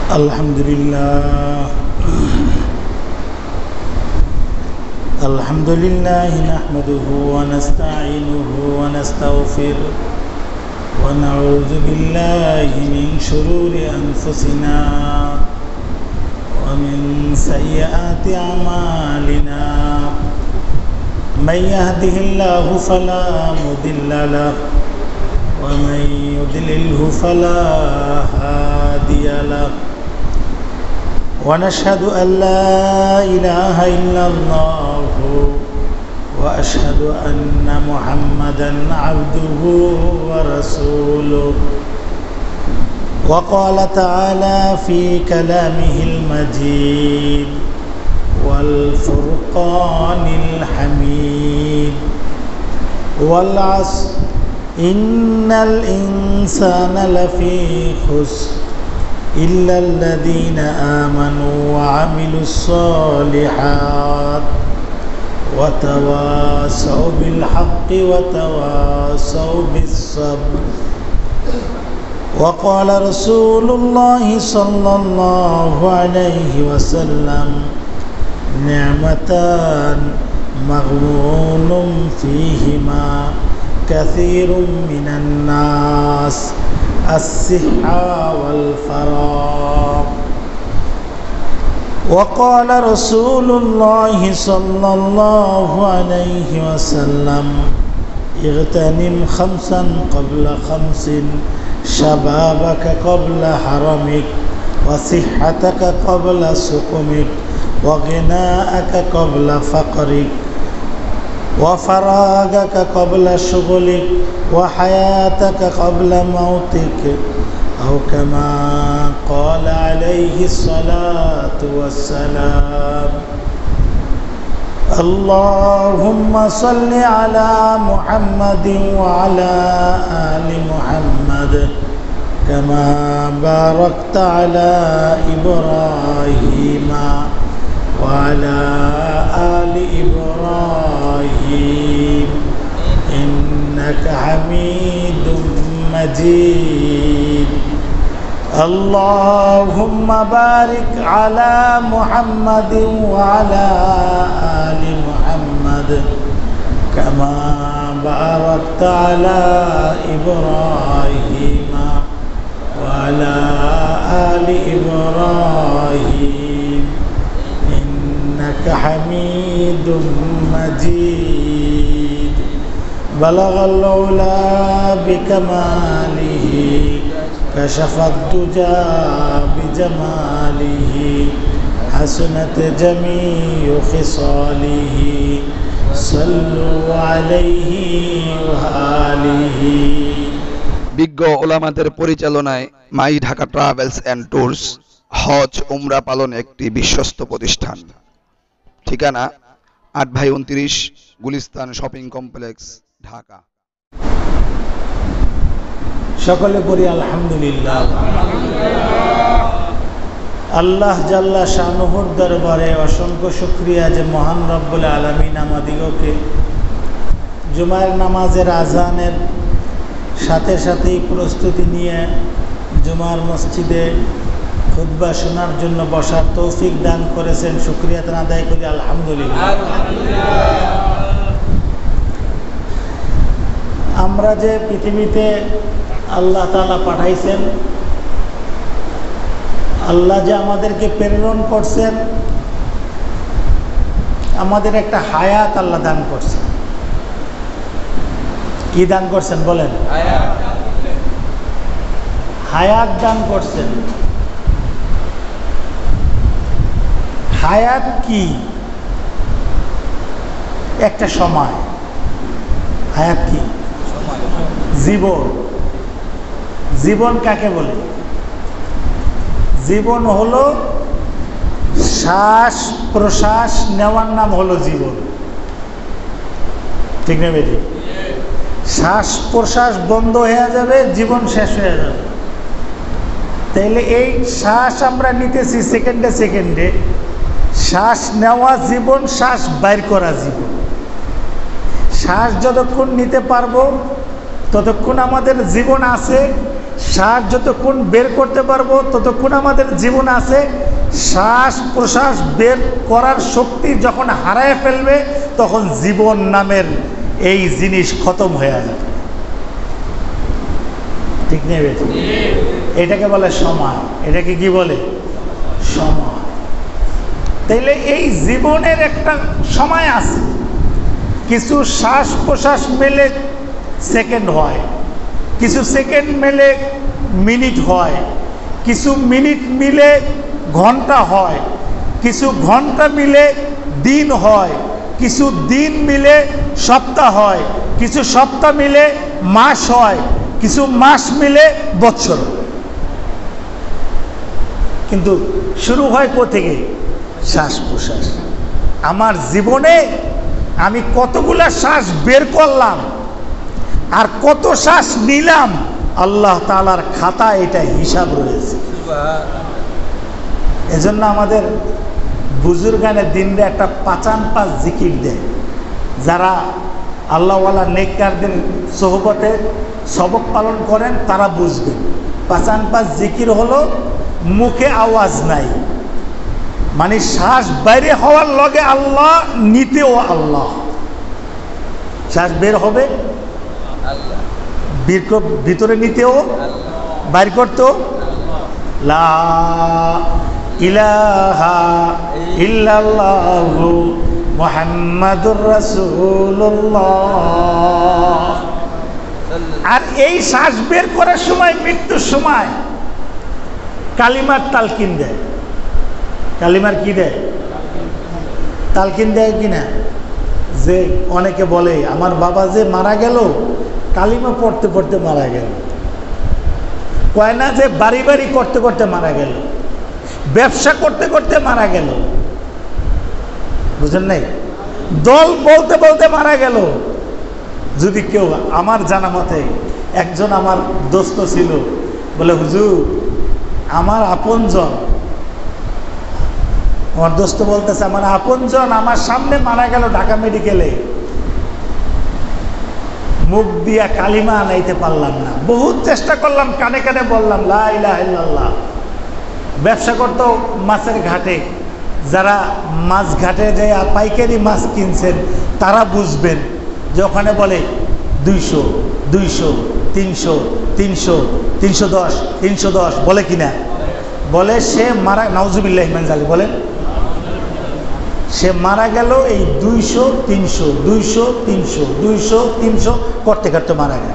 الحمد لله نحمده ونستعينه ونستغفره ونعوذ بالله من شرور أنفسنا ومن سيئات أعمالنا من يهده الله فلا مضل له ومن يضلله فلا هادي له ونشهد أن لا إله إلا الله وأشهد أن محمدا عبده ورسوله وقال تعالى في كلامه المجيد والفرقان الحميد والعصر إن الإنسان لفي خسر إلا الذين آمنوا وعملوا الصالحات وتواصوا بالحق وتواصوا بالصبر وقال رسول الله صلى الله عليه وسلم نعمتان مغبون فيهما كثير من الناس الصحة والفراغ وقال رسول الله صلى الله عليه وسلم اغتنم خمسا قبل خمس شبابك قبل حرمك وصحتك قبل سقمك وغناءك قبل فقرك وفراغك قبل شغلك وحياتك قبل موتك أو كما قال عليه الصلاة والسلام اللهم صل على محمد وعلى آل محمد كما باركت على إبراهيم وعلى آل إبراهيم إنك حميد مجيد اللهم بارك على محمد وعلى آل محمد كما باركت على إبراهيم وعلى آل إبراهيم إنك حميد مجيد بلغ العلا بكماله كشف الدجى بجماله حسنت جميع خصاله صلوا عليه وآله বিজ্ঞ ওলামাদের পরিচালনায় my Dhaka travels and tours হজ উমরা পালন একটি বিশ্বস্ত প্রতিষ্ঠান। ঠিকানা 8/29 গুলিস্তান শপিং কমপ্লেক্স, ঢাকা। সকলে পড়ি আলহামদুলিল্লাহ। আল্লাহ জাল্লা শানুহুর দরবারে অসংখ্য শুকরিয়া যে মহান রব্বুল আলামিন আমাদিগকে জুমার নামাজের আজানের সাথে সাথেই প্রস্তুতি নিয়ে জুমার মসজিদে খুতবা শোনার জন্য বসার তৌফিক দান করেছেন। শুকরিয়া আদায় করি আলহামদুলিল্লাহ। আমরা যে পৃথিবীতে আল্লাহ তাআলা পাঠাইছেন, আল্লাহ যে আমাদেরকে প্রেরণ করছেন, আমাদের একটা হায়াত আল্লাহ দান করছেন। কি দান করছেন বলেন? হায়াত দান করছেন। হায়াত কি? একটা সময়। হায়াত কি? জীবন। জীবন কাকে বলে? জীবন হলো শ্বাস প্রশ্বাস নেওয়ার নাম হলো জীবন। ঠিক না বেটি? শ্বাস প্রশ্বাস বন্ধ হয়ে যাবে, জীবন শেষ হয়ে যাবে। তাইলে এই শ্বাস আমরা নিতেছি সেকেন্ডে সেকেন্ডে, শ্বাস নেওয়া জীবন, শ্বাস বাইর করা জীবন। শ্বাস যতক্ষণ নিতে পারবো ততক্ষণ আমাদের জীবন আছে, শ্বাস যতক্ষণ বের করতে পারবো ততক্ষণ আমাদের জীবন আছে। শ্বাস প্রশ্বাস বের করার শক্তি যখন হারায় ফেলবে তখন জীবন নামের এই জিনিস খতম হয়ে যাবে। ঠিক নেই? এটাকে বলে সময়। এটাকে কি বলে? সময়। তাইলে এই জীবনের একটা সময় আছে। কিছু শ্বাস প্রশ্বাস মেলে সেকেন্ড হয়, কিছু সেকেন্ড মেলে মিনিট হয়, কিছু মিনিট মিলে ঘন্টা হয়, কিছু ঘন্টা মিলে দিন হয়, কিছু দিন মিলে সপ্তাহ হয়, কিছু সপ্তাহ মিলে মাস হয়, কিছু মাস মিলে বছর। কিন্তু শুরু হয় কোথেকে? শ্বাস প্রশ্বাস। আমার জীবনে আমি কতগুলা শ্বাস বের করলাম আর কত শ্বাস নিলাম, আল্লাহ তাআলার খাতা এটা হিসাব রয়েছে। এজন্য আমাদের বুজুর্গানের দিনরে একটা ৫ জিকির দেয়। যারা আল্লাহওয়ালা নেককারদের সোহবতে সবক পালন করেন তারা বুঝবেন। ৫ জিকির হলো মুখে আওয়াজ নাই, মানে শ্বাস বাইরে হওয়ার লগে আল্লাহ, নিতেও আল্লাহ। শ্বাস বের হবে, ভিতরে নিতেও, বাইর করতেও লা ইলাহা ইল্লাল্লাহু মুহাম্মাদুর রাসূলুল্লাহ। আর এই শ্বাস বের করার সময়, মৃত্যুর সময় কালিমার তালকিন দেয়। কালিমার কি দেয়? তালকিন দেয় কিনা? যে অনেকে বলে আমার বাবা যে মারা গেল কালিমা পড়তে পড়তে মারা গেল। কয় না যে বাড়ি বাড়ি করতে করতে মারা গেল, ব্যবসা করতে করতে মারা গেল। বুঝেন নাই? দল বলতে বলতে মারা গেল। যদি কেউ, আমার জানা মতে একজন আমার দোস্ত ছিল, বলে হুজুর আমার আপনজন, আমার দোস্ত বলতেছে আমার আপনজন আমার সামনে মারা গেল ঢাকা মেডিকেলে, মুখ দিয়া কালিমা আনাইতে পারলাম না। বহুত চেষ্টা করলাম, কানে কানে বললাম লা ইলাহা ইল্লাল্লাহ। ব্যবসা করতো মাছের ঘাটে, যারা মাছ ঘাটে যে পাইকারি মাছ কিনছেন তারা বুঝবেন যে ওখানে বলে 200 200 300 300 310 310 বলে কিনা? বলে সে মারা, নাউজুবিল্লাহ মিন যালিক, বলেন সে মারা গেল এই 200 300 200 300 200 300 করতে করতে মারা গেল।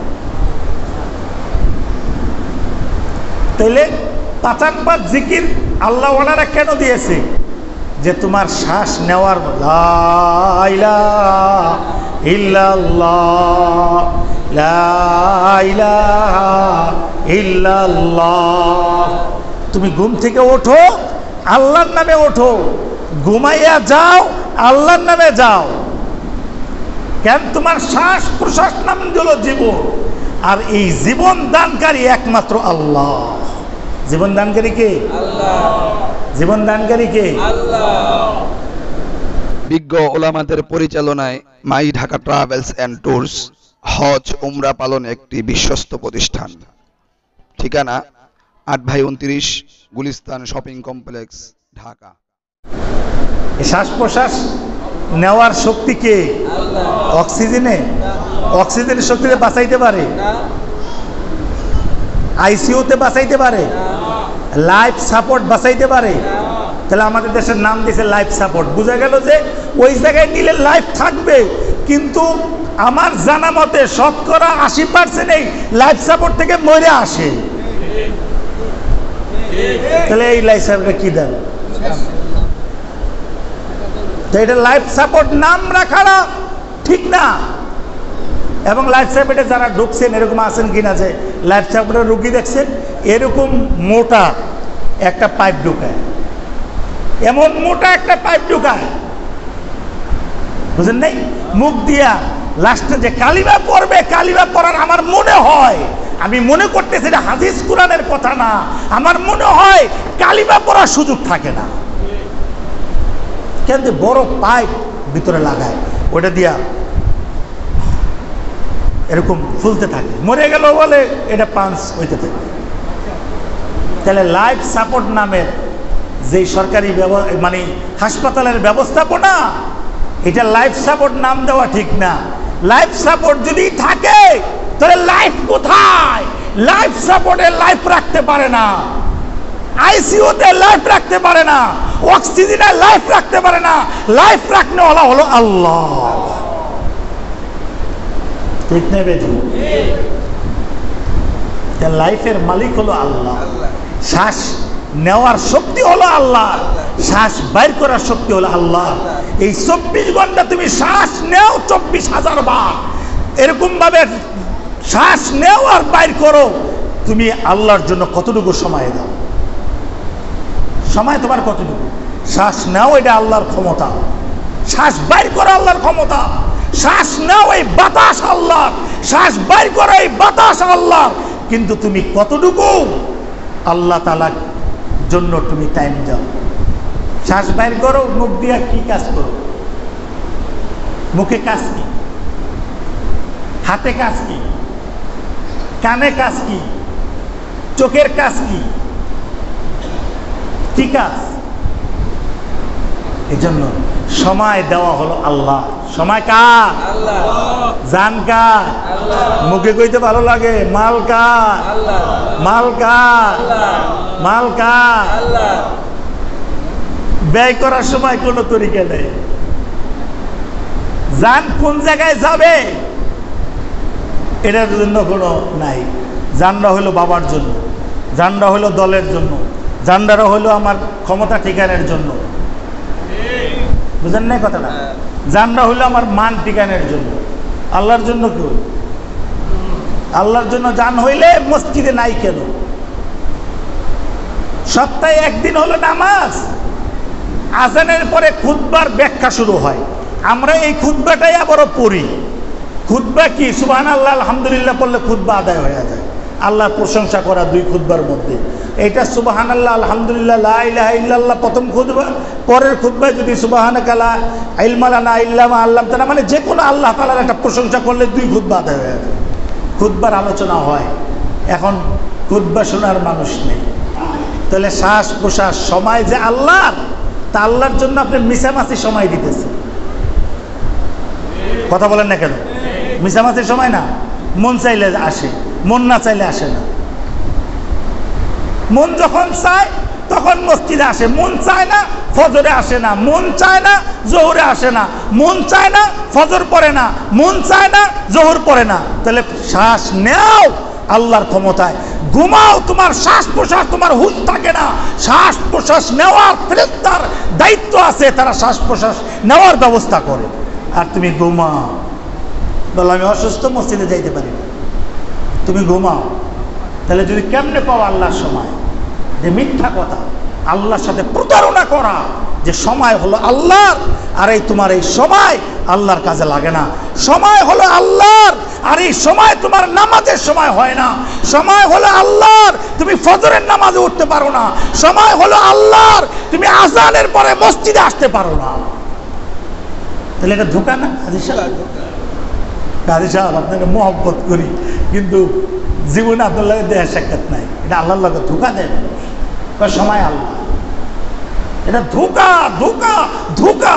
তাইলে ৫ জিকির আল্লাহ ওনারা কেন দিয়েছে? যে তোমার শ্বাস নেওয়ার লা ইলাহা ইল্লাল্লাহ লা ইলাহা ইল্লাল্লাহ। তুমি ঘুম থেকে ওঠো আল্লাহর নামে ওঠো, ঘুমাইয়া যাও আল্লাহর নামে যাও। কেন? তোমার শ্বাস প্রশ্বাস নাম হলো জীবন, আর এই জীবন দানকারী একমাত্র আল্লাহ। জীবন দানকারী কে? আল্লাহ। জীবন দানকারী কে? আল্লাহ। বিজ্ঞ ওলামাদের পরিচালনায় my Dhaka travels and tours হজ উমরা পালন একটি বিশ্বস্ত প্রতিষ্ঠান। ঠিকানা 8/29 গুলিস্তান শপিং কমপ্লেক্স, ঢাকা। শ্বাস প্রশ্বাস নেওয়ার শক্তি কে? অক্সিজেনে? অক্সিজেনের শক্তিতে বাঁচাইতে পারে? আইসিইউতে বাঁচাইতে পারে? লাইফ সাপোর্ট বাঁচাইতে পারে? তাহলে আমাদের দেশের নাম দিয়েছে লাইফ সাপোর্ট। বোঝা গেল যে ওই জায়গায় নিলে লাইফ থাকবে, কিন্তু আমার জানা মতে 80% এই লাইফ সাপোর্ট থেকে মরে আসে। তাহলে এই লাইফ সাপোর্টটা কি দেন? তো এটা লাইফ সাপোর্ট নাম রাখাটা ঠিক না। এবং লাইফ সাপোর্টে যারা ঢুকছেন এরকম আছেন কিনা যে লাইফ সাপোর্টের রুগী দেখছেন এরকম মোটা একটা পাইপ ঢুকায়, এমন মোটা একটা পাইপ ঢুকায়, বুঝেন নাই? মুখ দিয়া লাস্টে যে কালিমা পড়বে, কালিমা পড়ার আমার মনে হয়, আমি মনে করতেছি এটা হাদিস কোরআনের কথা না, আমার মনে হয় কালিমা পড়ার সুযোগ থাকে না। কেন? বড় পাইপ ভিতরে লাগায়, ওটা দিয়া এরকম ফুলতে থাকে, মরে গেল বলে এটা পাঞ্চ হইতে থাকে। তাহলে লাইফ সাপোর্ট নামের যে সরকারি মানে হাসপাতালের ব্যবস্থাপনা, এটা লাইফ সাপোর্ট নাম দেওয়া ঠিক না। লাইফ সাপোর্ট যদি থাকে তাহলে লাইফ কোথায়? লাইফ সাপোর্টে লাইফ রাখতে পারে না, আইসিইউতে লাইফ রাখতে পারে না, অক্সিজেনে লাইফ রাখতে পারে না। লাইফ রাখতে হলো আল্লাহ, ঠিক না বেজি? লাইফের মালিক হলো আল্লাহ, শ্বাস নেওয়ার শক্তি হলো আল্লাহ, শ্বাস বাইর করার শক্তি হলো আল্লাহ। এই 24 ঘন্টা তুমি শ্বাস নেও 24,000 বার, এরকম ভাবে শ্বাস নেও আর বাইর করো। তুমি আল্লাহর জন্য কতটুকু সময় দাও? সময় তোমার কতটুকু? শ্বাস নাও, এটা আল্লাহর ক্ষমতা। শ্বাস বাইর করো আল্লাহর ক্ষমতা। শ্বাস নাও, এই বাতাস আল্লাহ, শ্বাস বাইর করো, এই বাতাস আল্লাহ। কিন্তু তুমি কতটুকু আল্লাহ তাআলার জন্য তুমি টাইম দাও? শ্বাস বাইর করো, মুখ দিয়ে কি কাজ করো? মুখে কাজ কি? হাতে কাজ কি? কানে কাজ কি? চোখের কাজ কি? কি কাজ? এই জন্য সময় দেওয়া হলো আল্লাহ। সময় কার? জান কার? মুখে কইতে ভালো লাগে মাল কার? মাল কার? মাল কার? ব্যয় করার সময় কোনো তরিকা নেই। জান কোন জায়গায় যাবে এটার জন্য কোনো নাই। জানরা হলো বাবার জন্য, জানরা হলো দলের জন্য, জানরা হলো আমার ক্ষমতা ঠিকানের জন্য। বুঝেন না কথাটা? জানরা হলো আমার মান ঠিকানের জন্য, আল্লাহর জন্য কেউ। আল্লাহর জন্য জান হইলে মসজিদে নাই কেন? সপ্তাহে একদিন হলো নামাজ, আজানের পরে খুতবার ব্যাখ্যা শুরু হয়। আমরা এই খুতবাটাই আবারও পড়ি। খুতবা কি? সুবহানাল্লাহ আলহামদুলিল্লাহ পড়লে খুতবা আদায় হয়ে যায়। আল্লাহর প্রশংসা করা 2 খুতবার মধ্যে এটা সুবহানাল্লাহ আলহামদুলিল্লাহ লা ইলাহা ইল্লাল্লাহ প্রথম খুতবা, পরের খুতবায় যদি সুবহানাকা লা ইলমা লানা ইল্লা মা আল্লামতানা, মানে যে কোনো আল্লাহ তাআলার একটা প্রশংসা করলে 2 খুতবা আদায় হয়ে যায়। খুতবার আলোচনা হয়, এখন খুতবা শোনার মানুষ নেই। তাহলে শ্বাস প্রশ্বাস সময় যে আল্লাহর, তা আল্লাহর জন্য আপনি মিছামাছি সময় দিতেছেন। কথা বলেন না কেন? মিছামাছি সময় না। মন চাইলে আসে, মন না চাইলে আসে না। মন যখন চায় তখন মসজিদে আসে, মন চায় না ফজরে আসে না, মন চায় না জোহরে আসে না, মন চায় না ফজর পড়ে না, মন চায় না জোহর পড়ে না। তাহলে শ্বাস নেও আল্লাহর ক্ষমতায়, ঘুমাও, তোমার শ্বাস প্রশ্বাস, তোমার হুঁশ থাকে না। শ্বাস প্রশ্বাস নেওয়ার ফেরেশতার দায়িত্ব আছে, তারা শ্বাস প্রশ্বাস নেওয়ার ব্যবস্থা করে। আর তুমি ঘুমাও, বলো আমি অসুস্থ, মসজিদে যাইতে পারি না, তুমি ঘুমাও। তাহলে যদি কেমনে পাও আল্লাহর সময়? যে মিথ্যা কথা, আল্লাহর সাথে প্রতারণা করা, যে সময় হলো আল্লাহর, আর এই তোমার এই সময় আল্লাহর কাজে লাগে না। সময় হলো আল্লাহর, আর এই সময় তোমার নামাজের সময় হয় না। সময় হলো আল্লাহর, তুমি ফজরের নামাজে উঠতে পারো না। সময় হলো আল্লাহর, তুমি আজানের পরে মসজিদে আসতে পারো না। তাহলে এটা ধোঁকা না? কাজী সাহেব আপনাকে মহব্বত করি, কিন্তু জীবনে আপনার লাগে দেহ সাক্ষাৎ নাই, এটা আল্লাহর লাগে ধোঁকা দেন। সময় আল্লাহ, এটা ধোঁকা ধোঁকা ধোঁকা।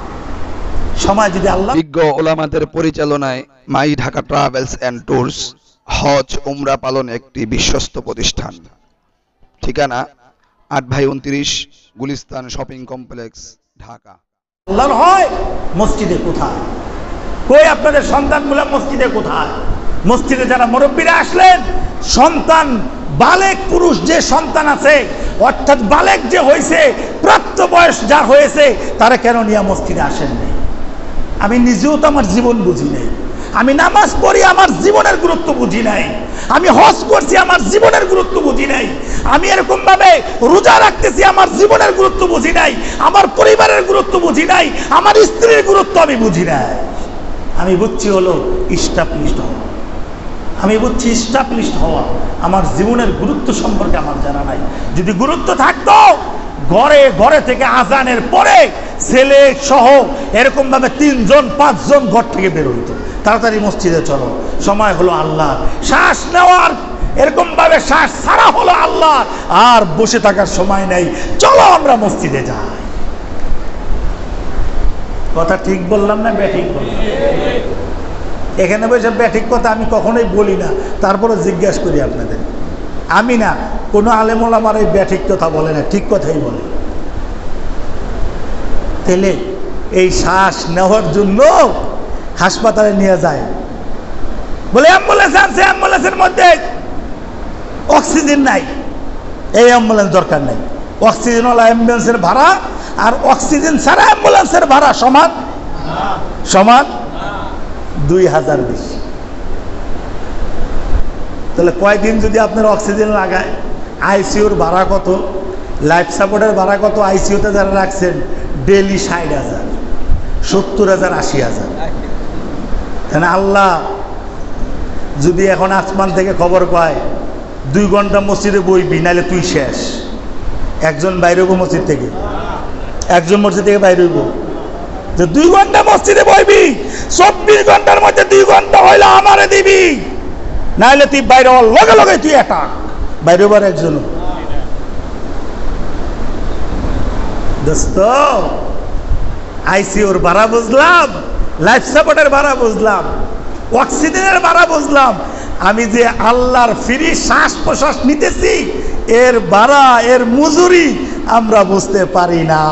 সময় যদি আল্লাহ। বিজ্ঞ ওলামাদের পরিচালনায় my Dhaka travels and tours হজ উমরা পালন একটি বিশ্বস্ত প্রতিষ্ঠান। ঠিকানা 8/29 গুলিস্তান শপিং কমপ্লেক্স, ঢাকা। আল্লাহর হয় মসজিদে কোথায়? কই আপনাদের সন্তানগুলো মসজিদে কোথায়? মসজিদে যারা মুরব্বীরা আসলেন, সন্তান বালেক পুরুষ যে সন্তান আছে, অর্থাৎ বালেক যে হয়েছে, প্রাপ্ত বয়স যার হয়েছে, তারা কেন নিয়ে মসজিদে আসেন নাই? আমি নিজেও তো আমার জীবন বুঝি নাই। আমি নামাজ পড়ি, আমার জীবনের গুরুত্ব বুঝি নাই। আমি হজ করছি, আমার জীবনের গুরুত্ব বুঝি নাই। আমি এরকম ভাবে রোজা রাখতেছি, আমার জীবনের গুরুত্ব বুঝি নাই। আমার পরিবারের গুরুত্ব বুঝি নাই। আমার স্ত্রীর গুরুত্ব আমি বুঝি নাই। আমি বুঝছি হলো স্টাবলিশড হওয়া। আমি বুঝছি স্টাবলিশড হওয়া, আমার জীবনের গুরুত্ব সম্পর্কে আমার জানা নাই। যদি গুরুত্ব থাকতো, ঘরে ঘরে থেকে আজানের পরে ছেলে সহ এরকম ভাবে 3 জন 5 জন ঘর থেকে বের হইতো, তাড়াতাড়ি মসজিদে চলো, সময় হলো আল্লাহ, শ্বাস নেওয়ার এরকম ভাবে শ্বাস ছাড়া হলো আল্লাহ, আর বসে থাকার সময় নেই, চলো আমরা মসজিদে যাই। কথা ঠিক বললাম না ব্যাঠিক বললাম? এখানে বসে ব্যাঠিক কথা আমি কখনোই বলি না, তারপরে জিজ্ঞাসা করি আপনাদের। আমি না, কোনো আলেম ওলামার এই ব্যাঠিক কথা বলে না, ঠিক কথাই বলে। তাহলে এই শ্বাস নেওয়ার জন্য হাসপাতালে নিয়ে যায়, বলে অ্যাম্বুলেন্স আনছে, অ্যাম্বুলেন্সের মধ্যে অক্সিজেন নাই, এই অ্যাম্বুলেন্স দরকার নেই। অক্সিজেন ওলা অ্যাম্বুলেন্সের ভাড়া আর অক্সিজেন ছাড়া অ্যাম্বুলেন্সের ভাড়া সমান সমান 2000 বেশি। তাহলে কয়দিন যদি আপনার অক্সিজেন লাগায়, আইসিউর ভাড়া কত, লাইফ সাপোর্টের ভাড়া কত, আইসিউতে যারা রাখছেন ডেলি 60,000, 70,000, 80,000। তাহলে আল্লাহ যদি এখন আসমান থেকে খবর পায় 2 ঘন্টা মসজিদে বইবি, নাহলে তুই শেষ। একজন বাইরে হইব মসজিদ থেকে, একজন মসজিদ থেকে বাইরে হইব, যে 2 ঘন্টা মসজিদে বইবি, 24 ঘন্টার মধ্যে 2 ঘন্টা হইলে আমারে দিবি, নাহলে তুই বাইরে হওয়ার লগে লগে তুই এটা বাইরে হবার একজন। দোস্ত, আইসিউর ভাড়া বুঝলাম, লাইফ সাপোর্টের ভাড়া বুঝলাম, অক্সিজেনের ভাড়া বুঝলাম, আমি যে আল্লাহর ফ্রি শ্বাস প্রশ্বাস নিতেছি এর ভাড়া, এর মজুরি আমরা বুঝতে পারি না।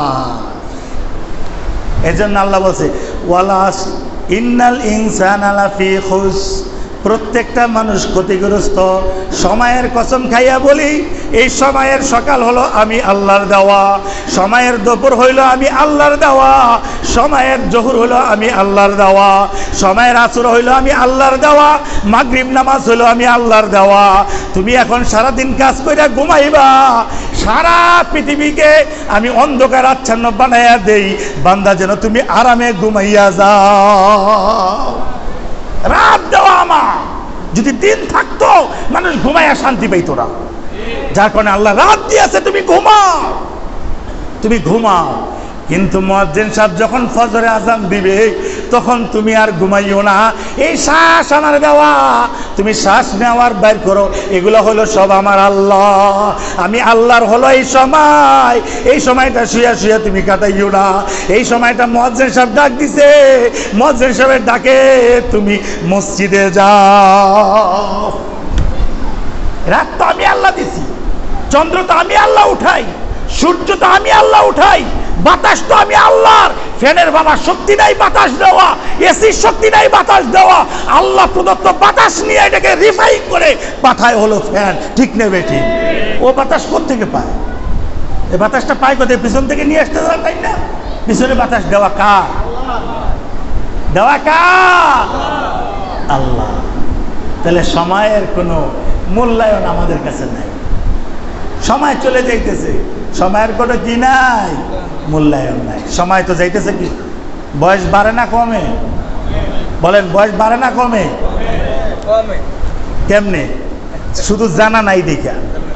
এজন্য আল্লাহ বলছে ওয়ালাস ইন্নাল ইনসানা লাফি খুস, প্রত্যেকটা মানুষ ক্ষতিগ্রস্ত। সময়ের কসম খাইয়া বলি, এই সময়ের সকাল হলো আমি আল্লাহর দেওয়া, সময়ের দুপুর হইল আমি আল্লাহর দেওয়া, সময়ের জোহর হইল আমি আল্লাহর দেওয়া, সময়ের আসর হইল আমি আল্লাহর দেওয়া, মাগরিব নামাজ হইল আমি আল্লাহর দেওয়া। তুমি এখন সারাদিন কাজ কইরা ঘুমাইবা, সারা পৃথিবীকে আমি অন্ধকার আচ্ছন্ন বানাইয়া দেই, বান্দা যেন তুমি আরামে ঘুমাইয়া যাও। রাত দেওয়া আমার, যদি দিন থাকতো মানুষ ঘুমাইয়া শান্তি পাইতো না, যার কারণে আল্লাহ রাত দিয়েছে, তুমি ঘুমাও, তুমি ঘুমাও। কিন্তু মুয়াজ্জিন সাহেব যখন ফজরে আযান দিবে তখন তুমি আর ঘুমাইও না, এই শ্বাস আমার দেওয়া, তুমি শ্বাস নেওয়ার বাইর করো, এগুলো হলো সব আমার আল্লাহ, আমি আল্লাহর হলো এই সময়, এই সময়টা শুয়ে শুয়ে তুমি কাটাইও না। এই সময়টা মুয়াজ্জিন সাহেব ডাক দিছে, মুয়াজ্জিন সাহেবের ডাকে তুমি মসজিদে যাও। রাত তো আমি আল্লাহ দিছি, চন্দ্র তো আমি আল্লাহ উঠাই, সূর্য তো আমি আল্লাহ উঠাই, বাতাস তো আমি আল্লাহর, ফ্যানের বাবা শক্তি নাই বাতাস দেওয়া, এসির শক্তি নাই বাতাস দেওয়া, আল্লাহ প্রদত্ত বাতাস নিয়ে এটাকে রিফাইন করে পাঠায় হলো ফ্যান, ঠিক নেবে ঠিক। ও বাতাস কোত্থেকে পায়? এই বাতাসটা পায় কোথায়? পিছন থেকে নিয়ে আসতে দেওয়া, তাই না? পিছনে বাতাস দেওয়া কার? দেওয়া কার? আল্লাহ। তাহলে সময়ের কোনো মূল্যায়ন আমাদের কাছে নাই, সময় চলে যাইতেছে, সময়ের কোনো কি নাই, মূল্যায়ন নাই। সময় তো যাইতেছে, কি বয়স বাড়ে না কমে? বলেন, বয়স বাড়ে না কমে? কেমনে? শুধু জানা নাই দেখা।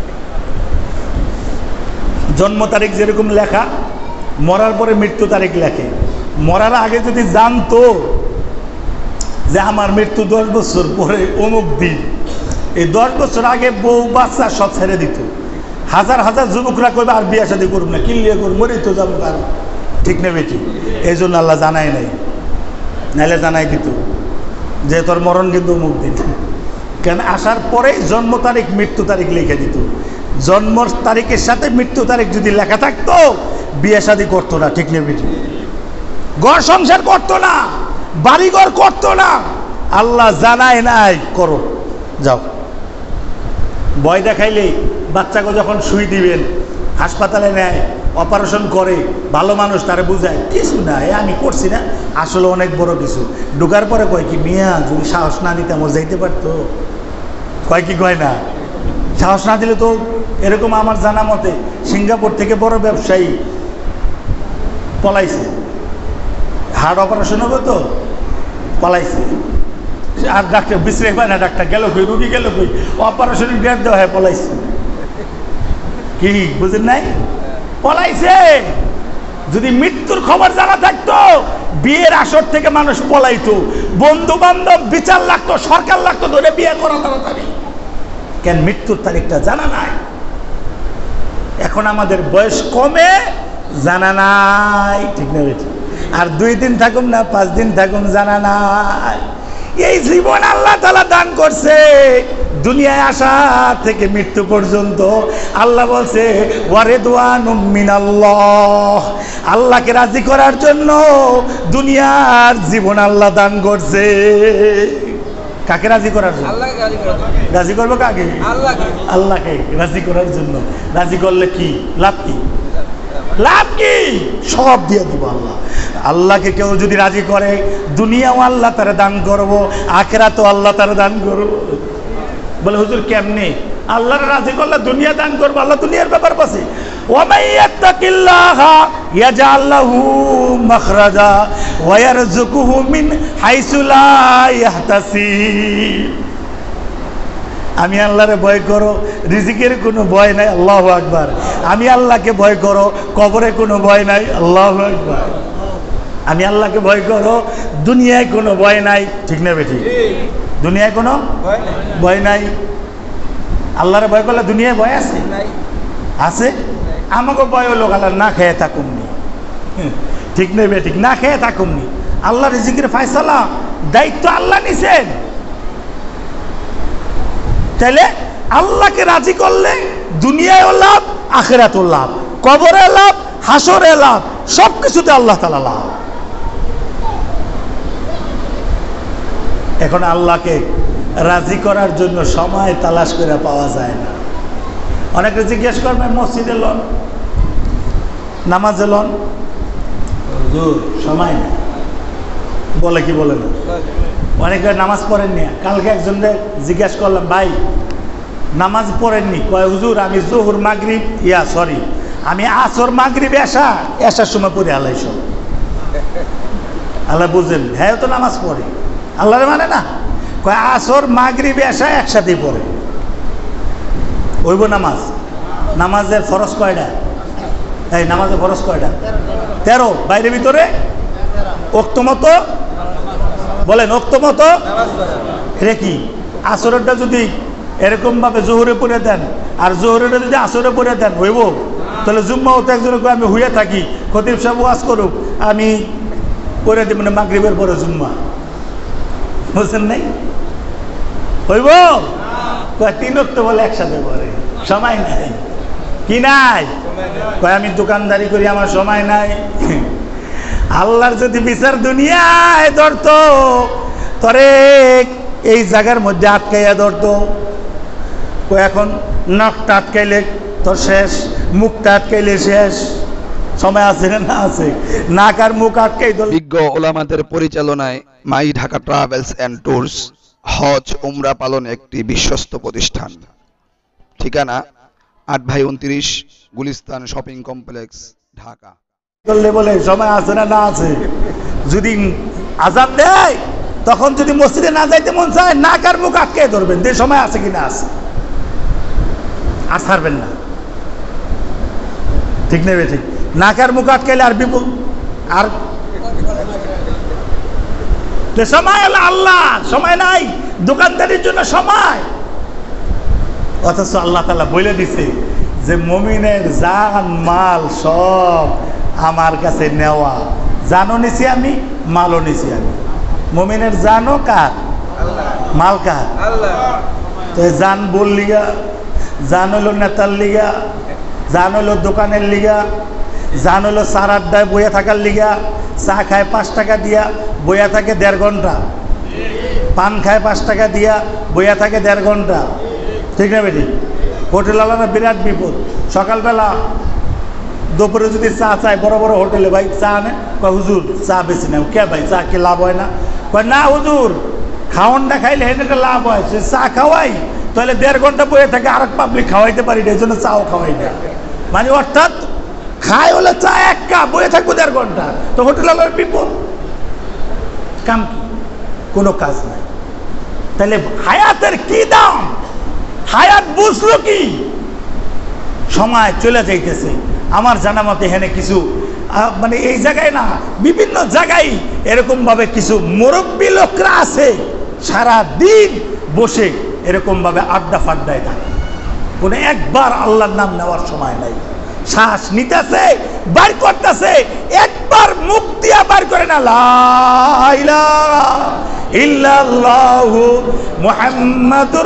জন্ম তারিখ যেরকম লেখা, মরার পরে মৃত্যু তারিখ লেখে। মরার আগে যদি জানতো যে আমার মৃত্যু 10 বছর পরে অমুক দিন, এই 10 বছর আগে বউ বাচ্চা সব ছেড়ে দিত। হাজার হাজার যুবকরা কইবে আর বিয়ে শাদী করুন না, কিনলিয়ে করুন, মরেই তো যাবো, কারণ ঠিক নেবে কি? এই জন্য আল্লাহ জানাই নাই, নাইলে জানাই দিত যে তোর মরণ কিন্তু অমুক দিন। কেন? আসার পরেই জন্ম তারিখ মৃত্যু তারিখ লিখে দিত। জন্ম তারিখের সাথে মৃত্যু তারিখ যদি লেখা থাকতো, বিয়ে শাদী করতো না, ঠিক নেবে কি? ঘর সংসার করতো না, বাড়িঘর করতো না। আল্লাহ জানায় নাই, করো, যাও। ভয় দেখাইলেই বাচ্চাকে যখন শুই দিবেন, হাসপাতালে নেয়, অপারেশন করে, ভালো মানুষ তারা বুঝায় কিছু না, আমি করছি না, আসলে অনেক বড় কিছু। ঢোকার পরে কয় কি, মিয়া যদি সাহস না দিতে আমার যাইতে পারতো। কয় কি, কয় না, সাহস না দিলে তো। এরকম আমার জানা মতে সিঙ্গাপুর থেকে বড় ব্যবসায়ী পলাইছে, হার্ট অপারেশন হবে তো পলাইছে। আর ডাক্তার বিশ্রে পায় না, ডাক্তার গেল কই, রুগী গেল কই, অপারেশনের ডেট দেওয়া হয়, পলাইছে। কি বুঝেন নাই? পলাইছে। যদি মৃত্যুর খবর জানা থাকতো বিয়ের আসর থেকে মানুষ পলাইতো, বন্ধু বান্ধব বিচার লাগতো, সরকার লাগতো ধরে বিয়ে করা তাড়াতাড়ি। কেন? মৃত্যুর তারিখটা জানা নাই। এখন আমাদের বয়স কমে, জানা নাই, ঠিক না বেটি? আর 2 দিন থাকুম না 5 দিন থাকুম, জানা নাই। এই জীবন আল্লাহ তাআলা দান করছে, দুনিয়ায় আসা থেকে মৃত্যু পর্যন্ত। আল্লাহ বলছে ওয়ারিদওয়ানুম মিনাল্লাহ, আল্লাহকে রাজি করার জন্য দুনিয়ার জীবন আল্লাহ দান করছে। কাকে রাজি করার জন্য? রাজি করবো কাকে? আল্লাহকে রাজি করার জন্য। রাজি করলে কি লাভ? কি লাভ? কি সব দিয়ে দিব আল্লাহ। আল্লাহকে কেউ যদি রাজি করে, দুনিয়াও আল্লাহ তারা দান করবো, আখিরাতও আল্লাহ তারা দান করবো। বলে হুজুর কেমনে? আল্লাহর রাজি করলে দুনিয়া দান করবো, আল্লাহ দুনিয়ার ব্যাপার পাশে। ওয়ামাই ইয়াত্তাকিল্লাহা ইয়াজআল লাহু মাখরাজা ওয়া ইয়ারযুকুহু মিন হাইসু লা ইয়াহতাসিব। আমি আল্লাহরে ভয় করো, রিজিকের কোনো ভয় নাই, আল্লাহু আকবার। আমি আল্লাহকে ভয় করো, কবরে কোনো ভয় নাই, আল্লাহু আকবার। আমি আল্লাহকে ভয় করো, দুনিয়ায় কোনো ভয় নাই, ঠিক না বেটি? দুনিয়ায় কোনো ভয় নাই। আল্লাহরে ভয় করলে দুনিয়ায় ভয় আছে? আছে। আমাকে ভয় হলো আল্লাহ না খেয়ে থাকুমনি, ঠিক নেই বেটি? না খেয়ে থাকুমনি। আল্লাহ রিজিকের ফয়সালা দায়িত্ব আল্লাহ নিছেন। তাহলে আল্লাহকে রাজি করলে দুনিয়ায় লাভ, আখিরাতে লাভ, কবরে লাভ, হাসরে লাভ, সবকিছুতে আল্লাহ তাআলা লাভ। এখন আল্লাহকে রাজি করার জন্য সময় তালাশ করে পাওয়া যায় না। অনেকে জিজ্ঞেস করবে মসজিদে লন, নামাজে লন, হুজুর সময় নেই। বলে কি বলে না? অনেকে নামাজ পড়েননি। কালকে একজনকে জিজ্ঞাসা করলাম, ভাই নামাজ পড়েননি? কয় হুজুর আমি জোহর মাগরিব আমি আসর মাগরিব এশার সময় পড়ে আল্লাহ সব। আল্লাহ বুঝেন, হ্যাঁ তো নামাজ পড়ে, আল্লাহরে মানে না। কয় আসর মাগরিব এশা একসাথেই পড়ে। ওইব নামাজ? নামাজের ফরজ কয়টা? এই নামাজের ফরজ কয়টা? 13। বাইরে ভিতরে ওক্ত মতো বলেন, ওক্ত মতো রেখি। আসরেরটা যদি এরকম ভাবে জোহরে পড়ে দেন আর জোহরেরটা যদি আসরে পড়ে দেন, হইব? তাহলে জুম্মা হতে একজনে আমি হইয়া থাকি, খতিব সাহেব ওয়াজ করুক, আমি করে দিব না মাগরিবের পরে জুম্মা, বুঝছেন নাই? হইব? 3 ওয়াক্ত বলে একসাথে পড়ে, সময় নাই। কি নাই? কয় আমি দোকানদারি করি, আমার সময় নাই। আল্লাহর যদি বিচার দুনিয়ায় ধরতো, তরে এই জায়গার মধ্যে আটকাইয়া ধরতো। এখন নাকটা আটকাইলে তোর শেষ, মুখটা আটকাইলে শেষ। সময় আছে না? আছে। নাক আর মুখ আটকাই ধরলে। বিজ্ঞ ওলামাদের পরিচালনায় my Dhaka travels and tours হজ উমরা পালন একটি বিশ্বস্ত প্রতিষ্ঠান। ঠিকানা 8 ভাই 29 গুলিস্তান শপিং কমপ্লেক্স, ঢাকা। বলে সময় আছে না? আছে। যদি আযান দেয় তখন যদি মসজিদে না যাইতে মন চায়, নাক আর মুখ আটকে ধরবেন, যে সময় আছে কিনা আছে, আর ছাড়বেন না, ঠিক নেবে? ঠিক। নাক আর মুখ আটকাইলে আর বিপদ। আর সময় হলো আল্লাহ, সময় নাই দোকানদারির জন্য সময়। অথচ আল্লাহ তাআলা বলে দিছে যে মুমিনের জান মাল সব আমার কাছে নেওয়া। জানও নিছি আমি, মালও নিছি আমি। মুমিনের জানও কার? মাল কার? তো জান বল লিগা, জান হলো নেতার লিগা, জান হলো দোকানের লিগা, জান হলো সার আড্ডায় বইয়া থাকার লিগা। চা খায় 5 টাকা দিয়া, বইয়া থাকে 1.5 ঘন্টা। পান খায় 5 টাকা দিয়া, বইয়া থাকে 1.5 ঘন্টা, ঠিক না বেটি? হোটেল আলাদা বিরাট বিপদ। সকালবেলা দুপুরে যদি চা চায়, বড় বড় হোটেলে, ভাই চা আনে, কয় হুজুর চা বেশি না। কে ভাই চা কি লাভ হয় না? কয় না হুজুর, খাওয়ানটা খাইলে হেঁটে লাভ হয়। সে চা খাওয়াই, তাহলে 1.5 ঘন্টা বইয়ে থাকে, আর পাবলিক খাওয়াইতে পারি না, এই জন্য চাও খাওয়াই না। মানে অর্থাৎ খাই হলে চা 1 কাপ, বইয়ে থাকবো 1.5 ঘন্টা, তো হোটেল আলার বিপদ। কাম কি? কোনো কাজ নাই। তাহলে হায়াতের কি দাম? হায়াত বুঝলো কি? সময় চলে যাইতেছে। আমার জানা মতে এখানে কিছু মানে এই জায়গায় না, বিভিন্ন জায়গায় এরকমভাবে কিছু মুরব্বী লোকরা আছে, সারা দিন বসে এরকমভাবে আড্ডা ফাড্ডায় থাকে, কোনো একবার আল্লাহর নাম নেওয়ার সময় নাই। শ্বাস নিতেছে, বার করতেছে, একবার মুখ দিয়া বার করে না, লা ইলাহা ইল্লাল্লাহু মুহাম্মাদুর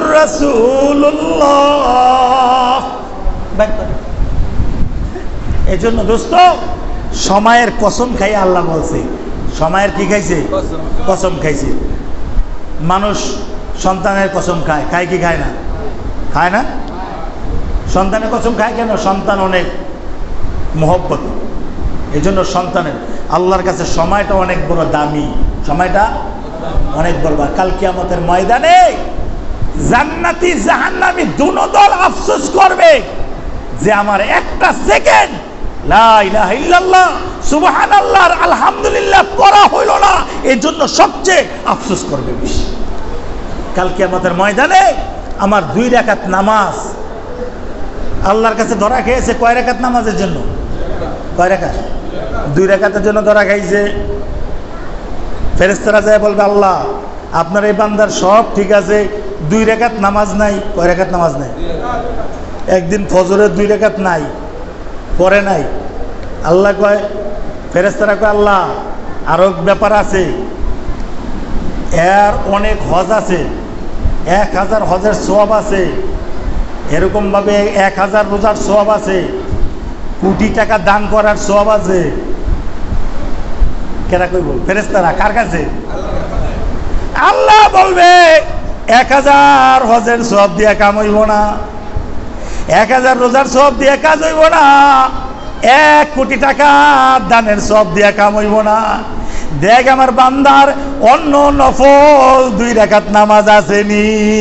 রাসূলুল্লাহ বার করে। এই জন্য দোস্ত, সময়ের কসম খাই, আল্লাহ বলছে সময়ের কি খাইছে? কসম খাইছে। মানুষ সন্তানের কসম খায়, খায় কি খায় না? খায় না? সন্তানের কসম খায় কেন? সন্তান অনেক মহব্বত, এই জন্য সন্তানের আল্লাহর কাছে সময়টা অনেক বড় দামি, সময়টা অনেক বড়। কাল কিয়ামতের ময়দানে জান্নাতি জাহান্নামী দুনো দল আফসোস করবে যে আমার একটা সেকেন্ড লা ইলাহা ইল্লাল্লাহ সুবহানাল্লাহ আলহামদুলিল্লাহ পড়া হইল না, এই জন্য সবচেয়ে আফসোস করবে বেশি। কাল কিয়ামতের ময়দানে আমার 2 রাকাত নামাজ আল্লাহর কাছে ধরা খেয়েছে। কয় রাকাত নামাজের জন্য? কয় রাকাত? 2 রাকাতের জন্য ধরা খাইছে। ফেরেশতারা যায় বলবে, আল্লাহ আপনার এই বান্দার সব ঠিক আছে, 2 রাকাত নামাজ নাই। কয় রাকাত নামাজ নাই? একদিন ফজরের 2 রাকাত নাই, পরে নাই। আল্লাহ কয়, ফেরেশতারা কয়, আল্লাহ আরো ব্যাপার আছে, এর অনেক হজ আছে, 1000 হজের সওয়াব আছে, এরকমভাবে 1000 রোজার সওয়াব আছে, কোটি টাকা দান করার সওয়াব আছে। কেরা কইব? ফেরেশতারা। কার কাছে? আল্লাহ বলবে 1000 হজের সওয়াব দিয়ে কাম হইব না, 1000 রোজার সওয়াব দিয়ে কাজ হইব না, 1 কোটি টাকা দানের সওয়াব দিয়ে কাম হইব না। দেখ আমার বান্দার অন্য নফল 2 রাকাত নামাজ আসেনি,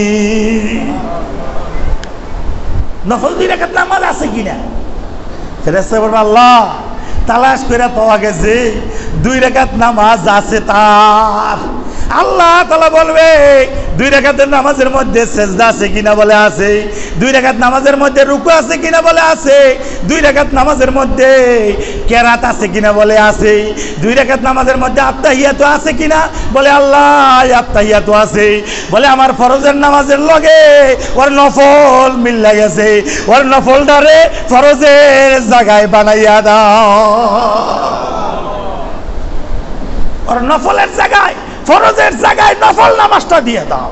নফল 2 রাকাত নামাজ আছে কিনা? ফেরেশতা বলবে, আল্লাহ তালাশ করে পাওয়া গেছে 2 রাকাত নামাজ আছে তার। আল্লাহ তাআলা বলবে 2 রাকাতের নামাজের মধ্যে সেজদা আছে কিনা? বলে আছে। 2 রাকাত নামাজের মধ্যে রুকু আছে কিনা? বলে আছে। 2 রাকাত নামাজের মধ্যে কেরাত আছে কিনা? বলে আছে। 2 রাকাত নামাজের মধ্যে আত্তাহিয়াতু আছে কিনা? বলে আল্লাহ আত্তাহিয়াতু আছে। বলে আমার ফরজের নামাজের লগে ওর নফল মিল্লা গেছে, ওর নফলটারে ফরজের জায়গায় বানাইয়া দাও, ওর নফলের জায়গায় ফরজের জায়গায় নফল নামাজটা দিয়ে দাও।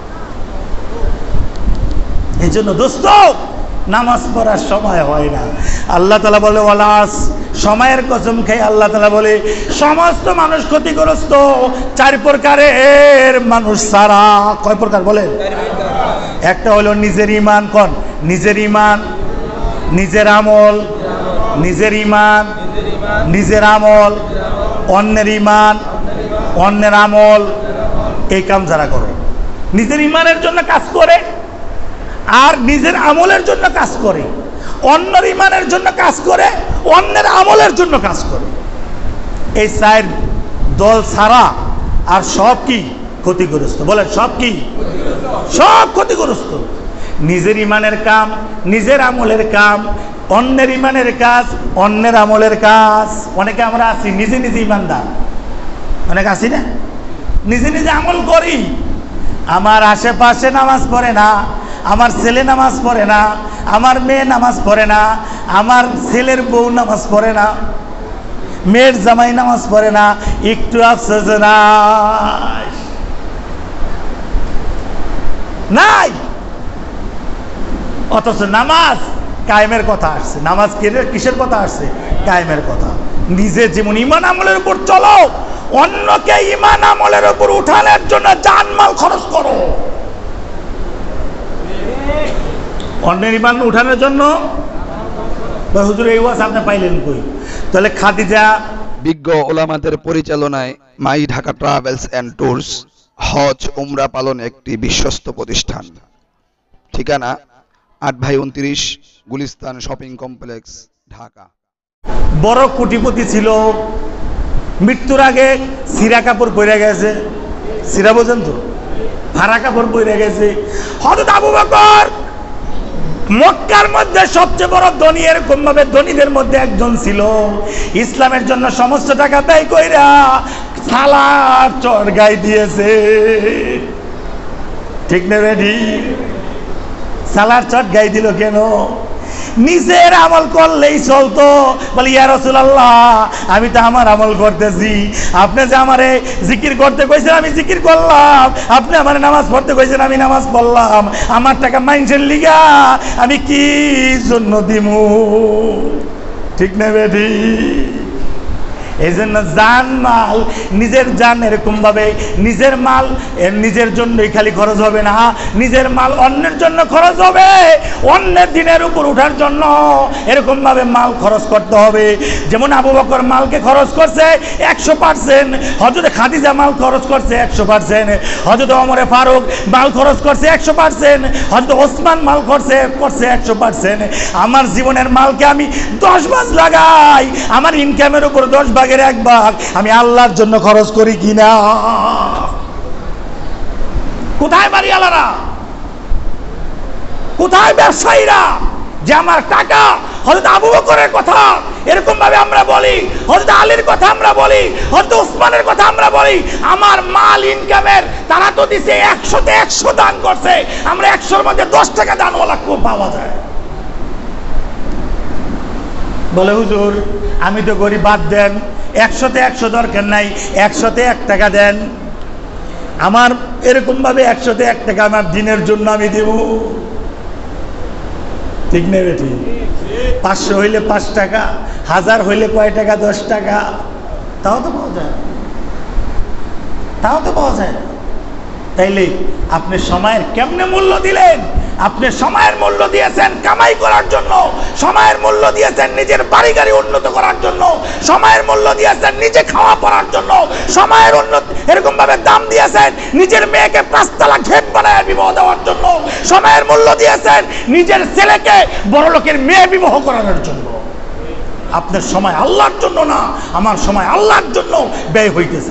এই জন্য দোস্ত, নামাজ পড়ার সময় হয় না। আল্লাহ তাআলা বলে, ওয়ালাস, সময়ের কসম খাই আল্লাহ তাআলা বলে সমস্ত মানুষ ক্ষতিগ্রস্ত 4 প্রকারের মানুষ ছাড়া। কয় প্রকার বলেন? একটা হলো নিজের ঈমান। কোন? নিজের ঈমান, নিজের আমল, নিজের ঈমান, নিজের আমল, অন্যের ঈমান, অন্যের আমল, এই কাম যারা করে, নিজের ঈমানের জন্য কাজ করে আর নিজের আমলের জন্য কাজ করে, অন্যের ঈমানের জন্য কাজ করে, অন্যের আমলের জন্য কাজ করে, এই 4 দল ছাড়া আর সব কি ক্ষতিগ্রস্ত? বলেন সব কি? সব ক্ষতিগ্রস্ত। নিজের ঈমানের কাম, নিজের আমলের কাম, অন্যের ঈমানের কাজ, অন্যের আমলের কাজ। অনেকে আমরা আছি নিজে নিজে ঈমানদার, অনেক আছি না, নিজে নিজে আমল করি। আমার আশেপাশে নামাজ পড়ে না, আমার ছেলে নামাজ পড়ে না, আমার মেয়ে নামাজ পড়ে না, আমার ছেলের বউ নামাজ পড়ে না, মেয়ের জামাই নামাজ পড়ে না, একটু আফসোস নাই নাই। অথচ নামাজ কায়েমের কথা আসছে। নামাজ কিসের কথা আসছে? কায়েমের কথা। নিজে যেমন ঈমান আমলের উপর চলো, অন্যকে ঈমান আমলের উপর উঠানোর জন্য জানমাল খরচ করো। অন্যের ঈমান উঠানোর জন্য হুজুর এই ওয়াজ আপনি পাইলেন কই? তাহলে খাদিজা, বিজ্ঞ ওলামাদের পরিচালনায় my Dhaka travels and tours হজ উমরা পালন একটি বিশ্বস্ত প্রতিষ্ঠান। ঠিকানা 8/29 গুলিস্তান শপিং কমপ্লেক্স, ঢাকা। বড় কোটিপতি ছিল, মৃত্যুর আগে সিরা কাপড় পরে গেছে। সিরা বোঝেন তো? ভাড়া কাপড় পরে গেছে। হযরত আবু বকর মক্কার মধ্যে সবচেয়ে বড় ধনী, এরকম ভাবে ধনীদের মধ্যে একজন ছিল। ইসলামের জন্য সমস্ত টাকা ব্যয় কইরা সালার চর গাই দিয়েছে। ঠিক না বেডি? সালার চট গাই দিল কেন? নিজের আমল করলেই চলতো। বলি ইয়া রাসূলুল্লাহ, আমি তো আমার আমল করতেছি, আপনি যে আমারে জিকির করতে কইছেন আমি জিকির করলাম, আপনি আমারে নামাজ পড়তে কইছেন আমি নামাজ পড়লাম, আমার টাকা মাইন্সের লিগা আমি কি জন্য দিমু? ঠিক না বেটি? এই জন্য জান মাল, নিজের জান এরকম ভাবে নিজের মাল নিজের জন্যই খালি খরচ হবে না, নিজের মাল অন্যের জন্য খরচ হবে, অন্যের দিনের উপর উঠার জন্য এরকম ভাবে মাল খরচ করতে হবে। যেমন আবু বকর মালকে খরচ করছে 100%, হযরত খাদিজা মাল খরচ করছে 100%, হযরত ওমর ফারুক মাল খরচ করছে 100%, হযরত ওসমান মাল করছে 100%। আমার জীবনের মালকে আমি 10 ভাগ লাগাই, আমার ইনকামের উপর 10 ভাগের 1 ভাগ আমি আল্লাহর জন্য খরচ করি কিনা? কোথায় বাড়িওয়ালারা, কোথায় ব্যবসায়ীরা যে আমার টাকা? হযরত আবু বকরের কথা এরকম ভাবে আমরা বলি, হযরত আলীর কথা আমরা বলি, হযরত ওসমানের কথা আমরা বলি। আমার মাল ইনকামের তারা তো দিছে 100-তে 100 দান করছে, আমরা 100-র মধ্যে 10 টাকা দানওয়ালা খুব পাওয়া যায়। বলে হুজুর আমি তো গরিব, বাদ দেন, 100-তে 100 দরকার নাই, 100-তে 1 টাকা দেন। আমার এরকম ভাবে 100-তে 1 টাকা আমার দিনের জন্য আমি দেব। ঠিক নেই বেটি? 500 হইলে 5 টাকা, 1000 হইলে কয় টাকা? 10 টাকা। তাও তো পাওয়া যায়, তাও তো পাওয়া যায়। তাইলে আপনি সময়ের কেমনে মূল্য দিলেন? আপনি সময়ের মূল্য দিয়েছেন কামাই করার জন্য, সময়ের মূল্য দিয়েছেন নিজের বাড়ি গাড়ি উন্নত করার জন্য, সময়ের মূল্য দিয়েছেন নিজে খাওয়া পড়ার জন্য, সময়ের এরকম ভাবে দাম দিয়েছেন নিজের মেয়েকে 5 তলা ঘেট বানায় বিবাহ দেওয়ার জন্য, সময়ের মূল্য দিয়েছেন নিজের ছেলেকে বড় লোকের মেয়ে বিবাহ করানোর জন্য। আপনার সময় আল্লাহর জন্য না, আমার সময় আল্লাহর জন্য ব্যয় হইতেছে।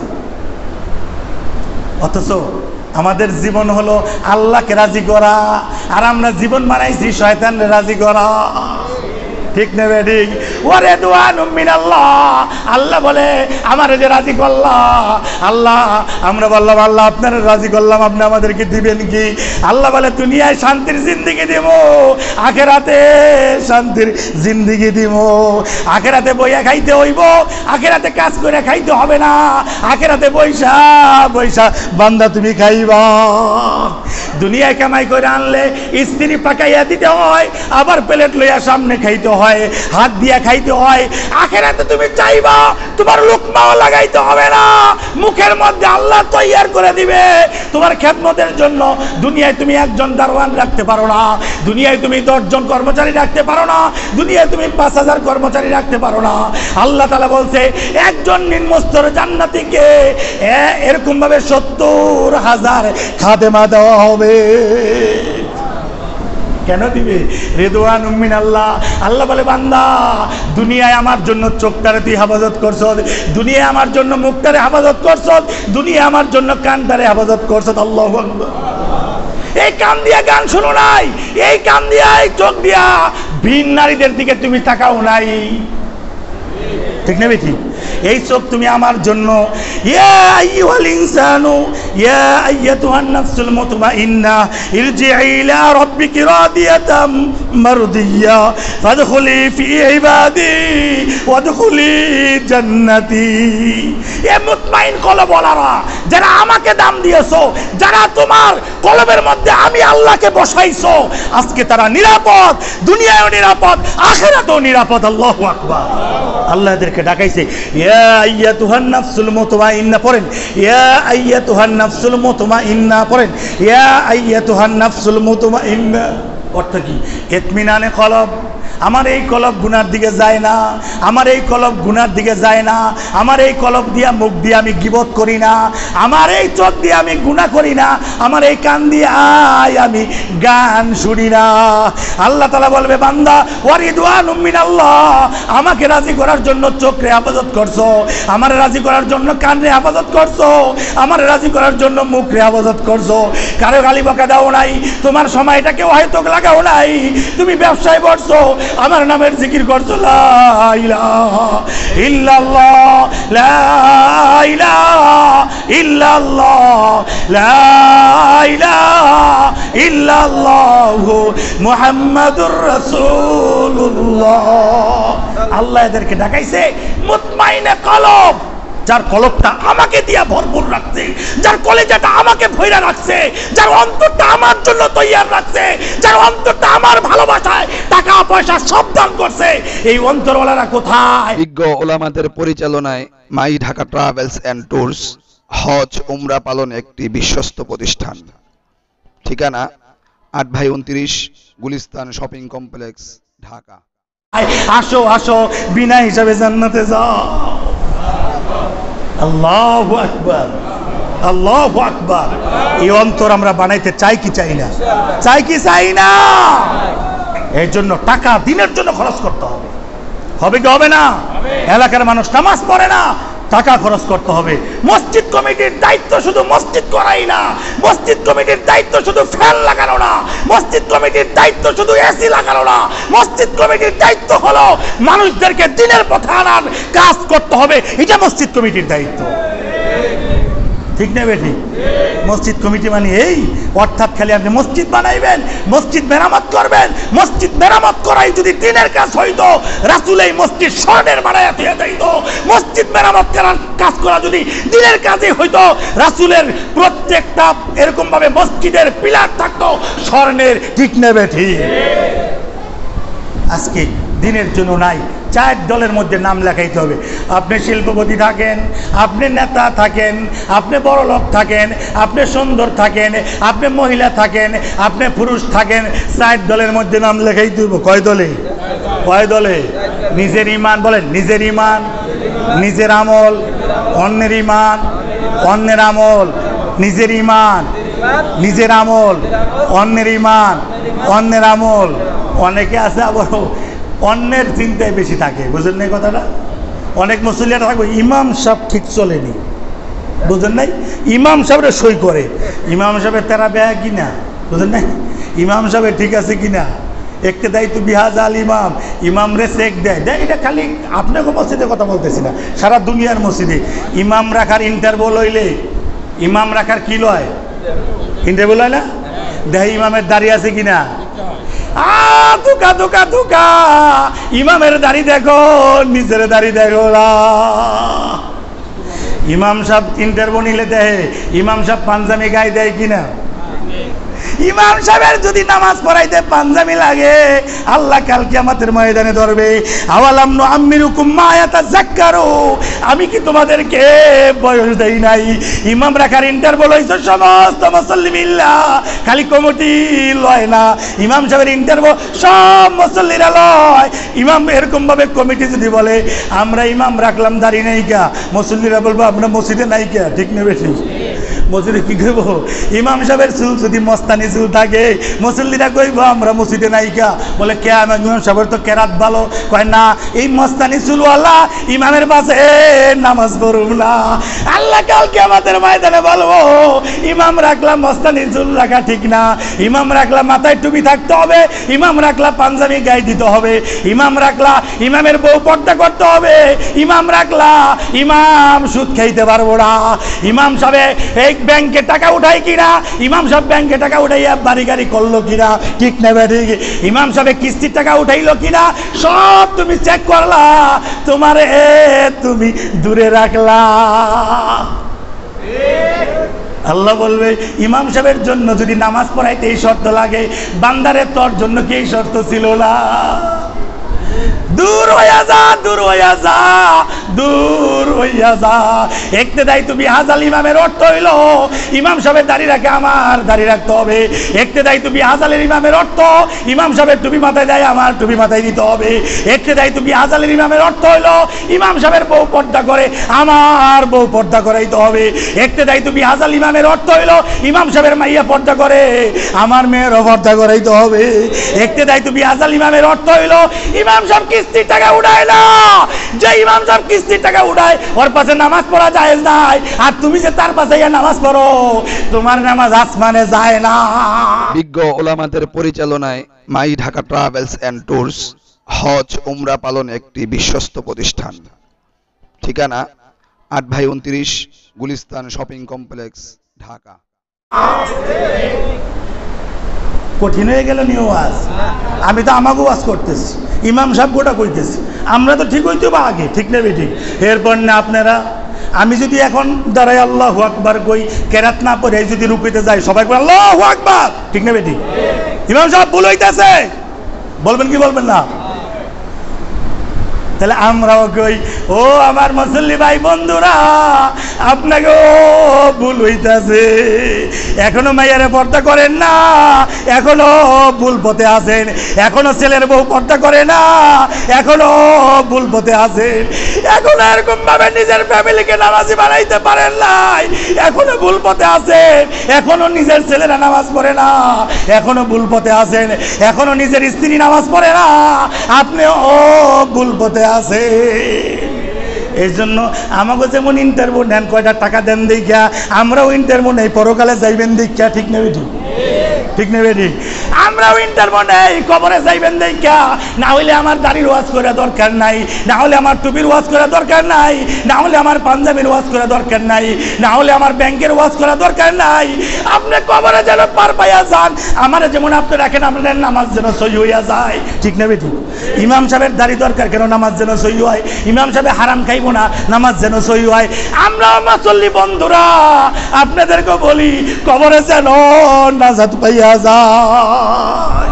অথচ আমাদের জীবন হলো আল্লাহকে রাজি করা, আর আমরা জীবন বানাইছি শয়তানকে রাজি করা। ঠিক না বেডি? ওরে দুআনুম মিনাল্লাহ, আল্লাহ বলে আমারে যে রাজি করলা আল্লাহ, আমরা বললাম আল্লাহ আপনারা রাজি করলাম, আপনি আমাদেরকে দিবেন কি? আল্লাহ বলে দুনিয়ায় শান্তির জিন্দেগি দিব, আখিরাতে শান্তির জিন্দেগি দিব। আখিরাতে বইয়া খাইতে হইব, আখিরাতে কাজ করে খাইতে হবে না, আখিরাতে বইসা বইসা বান্দা তুমি খাইবা। দুনিয়ায় কামাই করে আনলে স্ত্রী পাকাইয়া দিতে হয়, আবার প্লেট লইয়া সামনে খাইতে হয়, হাত দিয়া খাইতে হয়। আখিরাতে তুমি চাইবা তোমার লোকমাও লাগাইতে হবে না, মুখের মধ্যে আল্লাহ তৈয়ার করে দিবে তোমার খেদমতের জন্য। দুনিয়ায় তুমি একজন দারোয়ান রাখতে পারো না, দুনিয়ায় তুমি 10 জন কর্মচারী রাখতে পারো না, দুনিয়ায় তুমি 5000 কর্মচারী রাখতে পারো না। আল্লাহ তাআলা বলছে একজন নিম্নস্তর জান্নাতীকে এরকম ভাবে 70,000 খাদেমা দেওয়া হবে। কেন দিবে? রিদওয়ানুম মিনাল্লাহ। আল্লাহ বলে বান্দা দুনিয়ায় আমার জন্য চোখটারে তুই হেফাজত করছ, দুনিয়ায় আমার জন্য মুখটারে হেফাজত করছ, দুনিয়ায় আমার জন্য কানটারে হেফাজত করছ। আল্লাহু আকবার। এই কান দিয়া গান শুনো নাই, এই কান দিয়া এই চোখ দিয়া ভিন নারীদের দিকে তুমি তাকাও নাই। ঠিক না বেটি? এই চোখ তুমি আমার জন্য। ইয়া আইয়ুহাল ইনসানু ইয়া আইয়াতুহান নাফসুল মুতমাইন্না ইরজিই ইলা রাব্বিকি রাদিয়াতাম মারদিয়া ফাদখুলি ফি ইবাদি ওয়াদখুলি জান্নাতি। এ মুতমাইন কলবওয়ালারা, যারা আমাকে দাম দিয়েছো, যারা তোমার কলবের মধ্যে আমি আল্লাহকে বসাইছো, আজকে তারা নিরাপদ, দুনিয়ায়ও নিরাপদ, আখিরাতেও নিরাপদ। আল্লাহু আকবার। আল্লাহ এদেরকে ডাকাইছে ইয়া আইয়াতুহান নাফসুল মুতমাইন্না, পড়েন ইয়া আইয়াতুহান নাফসুল মুতমাইন্না, পড়েন ইয়া আইয়াতুহান নাফসুল মুতমাইন্না। অর্থ কি? ইতমিনানে কলব, আমার এই কলব গুনার দিকে যায় না, আমার এই কলব গুনার দিকে যায় না, আমার এই কলব দিয়া মুখ দিয়ে আমি গীবত করি না, আমার এই চোখ দিয়ে আমি গুনাহ করি না, আমার এই কান দিয়ে আমি গান শুনি না। আল্লাহ তাআলা বলবে, বান্দা ওয়ারিদওয়ানুম মিনাল্লাহ, আমাকে রাজি করার জন্য চোখে হেফাজত করছো, আমার রাজি করার জন্য কানে হেফাজত করছো, আমার রাজি করার জন্য মুখে হেফাজত করছো। কারো গালি বকা দাও নাই, তোমার সময়টাকেও হয়তো লাগাও নাই, তুমি ব্যবসায় বসছো, আমার নামের জিকির করছো, লা ইলাহা ইল্লাল্লাহ, লা ইলাহা ইল্লাল্লাহ, লা ইলাহা ইল্লাল্লাহ মুহাম্মাদুর রাসূলুল্লাহ। আল্লাহ এদেরকে ডাকাইছে মুতমাইনে কলব, যার কলবটা আমাকে দিয়া ভরপুর রাখছে, যার কলেজাটা আমাকে ভইরা রাখছে, যার অন্তরটা আমার জন্য তৈয়ার রাখছে, যার অন্তরটা আমার ভালোবাসায় টাকা পয়সা সব দান করছে, এই অন্তরওয়ালারা কোথায়? বিজ্ঞ ওলামাদের পরিচালনায় my Dhaka travels and tours হজ উমরা পালন একটি বিশ্বস্ত প্রতিষ্ঠান। ঠিকানা 8 by 29 Gulistan shopping complex, Dhaka. আসো আসো, বিনা হিসাবে জান্নাতে যাও। আল্লাহু আকবার, আল্লাহু আকবার। এই অন্তর আমরা বানাইতে চাই কি চাই না? চাই কি চাই না? এর জন্য টাকা দিনের জন্য খরচ করতে হবে, হবে কি হবে না? এলাকার মানুষ নামাজ পড়ে না, টাকা খরচ করতে হবে। মসজিদ কমিটির দায়িত্ব শুধু মসজিদ করাই না, মসজিদ কমিটির দায়িত্ব শুধু ফ্যান লাগানো না, মসজিদ কমিটির দায়িত্ব শুধু এসি লাগানো না, মসজিদ কমিটির দায়িত্ব হলো মানুষদেরকে দিনের পথে আনার কাজ করতে হবে, এটা মসজিদ কমিটির দায়িত্ব। ঠিক না বেঠি? মসজিদ কমিটি মানে এই, অর্থাৎ খালি আপনি মসজিদ বানাইবেন, মসজিদ মেরামত করবেন, মসজিদ মেরামত করাই যদি দিনের কাজ হইতো, রাসূল এই মসজিদ স্বর্ণের বানাইয়া দিয়ে যাইতো। মসজিদ মেরামত করার কাজ করা যদি দিনের কাজে হইতো, রাসূলের প্রত্যেকটা এরকম ভাবে মসজিদের পিলার থাকতো স্বর্ণের। ঠিক না বেঠি? আজকে দিনের জন্য নাই, 4 দলের মধ্যে নাম লেখাইতে হবে। আপনি শিল্পপতি থাকেন, আপনি নেতা থাকেন, আপনি বড় লোক থাকেন, আপনি সুন্দর থাকেন, আপনি মহিলা থাকেন, আপনি পুরুষ থাকেন, 4 দলের মধ্যে নাম লেখাইতে হবে। কয় দলে? কয় দলে? নিজের ইমান বলেন, নিজের ইমান, নিজের আমল, অন্যের ইমান, অন্যের আমল, নিজের ইমান, নিজের আমল, অন্যের ইমান, অন্যের আমল। অনেকে আছে আবার অন্যের চিন্তায় বেশি থাকে, বুঝেন নাই কথাটা? অনেক মুসল্লিরা থাকবে ইমাম সাহেব ঠিক চলেনি, বুঝেন নাই? ইমাম সাহেবরে সই করে, ইমাম সাহেবের তেরা বেয়া কিনা, বুঝেন নাই? ইমাম সাহেবের ঠিক আছে কিনা একটু দেয় তো বিহাজ আল ইমাম, ইমাম রে চেক দেয়। এটা খালি আপনাকে মসজিদের কথা বলতেছি না, সারা দুনিয়ার মসজিদে ইমাম রাখার ইন্টারভিউ লইলে, ইমাম রাখার কি লয়? ইন্টারভিউ লয় না? দেয় ইমামের দাঁড়িয়ে আছে কিনা। ধোকা ধোকা ধোকা, ইমামের দাড়ি দেখো, নিজের দাড়ি দেখো। ইমাম সাহেব ইন্টারভিউ নিলে দেয়, ইমাম সাহেব পাঞ্জাবি গায়ে দেয় কিনা? ইমাম সাহেবের যদি নামাজ পড়াইতে পাঞ্জাবি লাগে, আল্লাহ কাল কিয়ামতের ময়দানে ধরবে। আওয়ালাম নুআম্মিরুকুম মা ইয়াতাযাক্কারু, আমি কি তোমাদেরকে বয়স দেই নাই? ইমাম রাখার ইন্টারভিউ লইছে সমস্ত মুসল্লি মিল্লা, খালি কমিটি লয় না। ইমাম সাহেবের ইন্টারভিউ সব মুসল্লিরা লয়। ইমাম এরকম ভাবে কমিটি যদি বলে আমরা ইমাম রাখলাম দাড়ি নাই কা, মুসল্লিরা বলবো আমরা মসজিদে নাই কা। ঠিক না বেশি? মসজিদে কি করবো? ইমাম সাহেবের চুল যদি মস্তানি চুল থাকে, মুসল্লিরা কইব আমরা মসজিদে নাইকা। বলে কে? ইমাম সাহেবের তো কেরাত ভালো। কয় না, এই মস্তানি চুলওয়ালা ইমামের পাশে নামাজ পড়ুম না। আল্লাহ কালকে আমাদের ময়দানে বলবো ইমাম রাখলাম মস্তানি চুল রাখা ঠিক না, ইমাম রাখলা মাথায় টুপি থাকতে হবে, ইমাম রাখলা পাঞ্জাবি গায়ে দিতে হবে, ইমাম রাখলা ইমামের বউ পর্দা করতে হবে, ইমাম রাখলা ইমাম সুদ খাইতে পারবো না। ইমাম সাহেব এই ব্যাংকে টাকা উঠাই কিনা, ইমাম সাহেব ব্যাংকে টাকা উঠাইয়া বাড়ি গাড়ি করলো কিনা, ঠিক নেবে ঠিক। ইমাম সাহেব কিস্তির টাকা উঠাইলো কিনা, সব তুমি চেক করলা, তোমার তুমি দূরে রাখলা। আল্লাহ বলবে ইমাম সাহেবের জন্য যদি নামাজ পড়াইতে এই শর্ত লাগে, বান্দারে তোর জন্য কি এই শর্ত ছিল না? দূর হইয়া যা, দূর হইয়া যা, দূর হইয়া যা। ইক্তেদাই তুমি হাজাল ইমামের অর্থ হইল ইমাম সাহেবের দাড়ি রাখে আমার দাড়ি রাখতে হবে। ইক্তেদাই তুমি হাজালের ইমামের অর্থ ইমাম সাহেবের টুপি মাথায় দেয় আমার টুপি মাথায় দিতে হবে। ইক্তেদাই তুমি হাজালের ইমামের অর্থ হইল ইমাম সাহেবের বউ পর্দা করে আমার বউ পর্দা করাইতে হবে। ইক্তেদাই তুমি হাজাল ইমামের অর্থ হইল ইমাম সাহেবের মাইয়া পর্দা করে আমার মেয়েরও পর্দা করাইতে হবে। ইক্তেদাই তুমি হাজাল ইমামের অর্থ হইল ইমাম সাহেব কিস্তির টাকা উড়ায় না, যে ইমাম সাহেব কিস্তির টাকা উড়ায় ওর পাশে নামাজ পড়া জায়েজ নাই, আর তুমি যে তার পাশে নামাজ পড়ো তোমার নামাজ আসমানে যায় না। বিজ্ঞ ওলামাদের পরিচালনায় my Dhaka travels and tours হজ উমরা পালন একটি বিশ্বস্ত প্রতিষ্ঠান। ঠিকানা 8/29 গুলিস্তান শপিং কমপ্লেক্স, ঢাকা। কঠিন হয়ে গেল নিউ ওয়াজ। আমি তো আমাকে ওয়াজ করতেছি, ইমাম সাহেব গোটা কইতেছি, আমরা তো ঠিক হইতে বা আগে, ঠিক নেবে ঠিক। এরপর না আপনারা, আমি যদি এখন দাঁড়াই আল্লাহু আকবার কই, কেরাত না পড়ে যদি রুকুতে যাই সবাই কই আল্লাহু আকবার, ঠিক নেবে ঠিক। ইমাম সাহেব ভুল হইতেছে, বলবেন কি বলবেন না? তাহলে আমরাও কই ও আমার মুসল্লি ভাই বন্ধুরা আপনাকেও ভুল হইতেছে, এখনো মাইয়ারে পর্দা করেন না, এখনো ভুল পথে আছেন, এখনো ছেলের বউ পর্দা করে না, এখনো ভুল পথে আছেন, এখনো এরকম ভাবে নিজের ফ্যামিলিকে নামাজি বানাইতে পারেন নাই, এখনো ভুল পথে আছেন, এখনো নিজের ছেলেরা নামাজ পড়ে না, এখনো ভুল পথে আছেন, এখনো নিজের স্ত্রী নামাজ পড়ে না, আপনিও ভুল পথে আছে। এই জন্য আমাকে যেমন ইন্টারভিউ নেন, কয়টা টাকা দেন দেখা আমরাও ইন্টারভিউ নেই, পরকালে যাইবেন দেখা, ঠিক নেবে ঠিক, ঠিক নেবে ঠিক। আমরাও ইন্টারভিউ নেই, কবরে যাইবেন দেখা, না হইলে আমার দাড়ির ওয়াজ করা দরকার নাই, না হলে আমার টুপির ওয়াজ করা দরকার নাই, না হলে আমার পাঞ্জাবির ওয়াজ করা দরকার নাই, না হলে আমার ব্যাংকের ওয়াজ করা দরকার নাই। আপনি কবরে যেন পার পাইয়া যান, আমার যেমন আপনি রাখেন আপনার নামাজ যেন সহি হইয়া যায়, ঠিক নেবে ঠিক। ইমাম সাহেবের দাড়ি দরকার কেন, নামাজ যেন সহি হয়। ইমাম সাহেব হারাম খাইব না, নামাজ যেন সহি হয়। আমরা মুসল্লি বন্ধুরা আপনাদেরকে বলি কবরে যেন নাজাত পাইয়া যায়,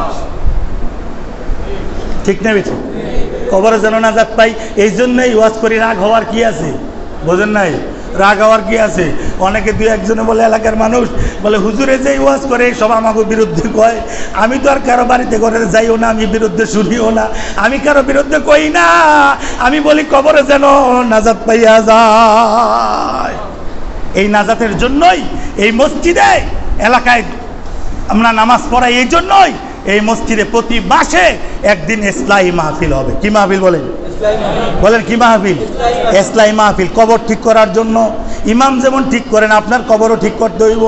ঠিক নেবে ঠিক। কবরে যেন নাজাত পাই, এই জন্যই ওয়াজ করি। রাগ হওয়ার কি আছে, বোঝেন নাই? রাগ হওয়ার কি আছে? অনেকে দুই একজনে বলে, এলাকার মানুষ বলে হুজুরে যে ওয়াজ করে সব আমাকে বিরুদ্ধে কয়। আমি তো আর কারো বাড়িতে করে যাইও না, আমি বিরুদ্ধে শুনিও না, আমি কারো বিরুদ্ধে কই না, আমি বলি কবরে যেন নাজাত পাইয়া যায়। এই নাজাতের জন্যই এই মসজিদে এলাকায় আমরা নামাজ পড়াই, এই জন্যই এই মসজিদে প্রতি মাসে একদিন ইসলাহি মাহফিল হবে। কি মাহফিল বলেন? বলেন কি মাহফিল? ইসলাহি মাহফিল। কবর ঠিক করার জন্য ইমাম যেমন ঠিক করেন আপনার কবরও ঠিক করতে হইব।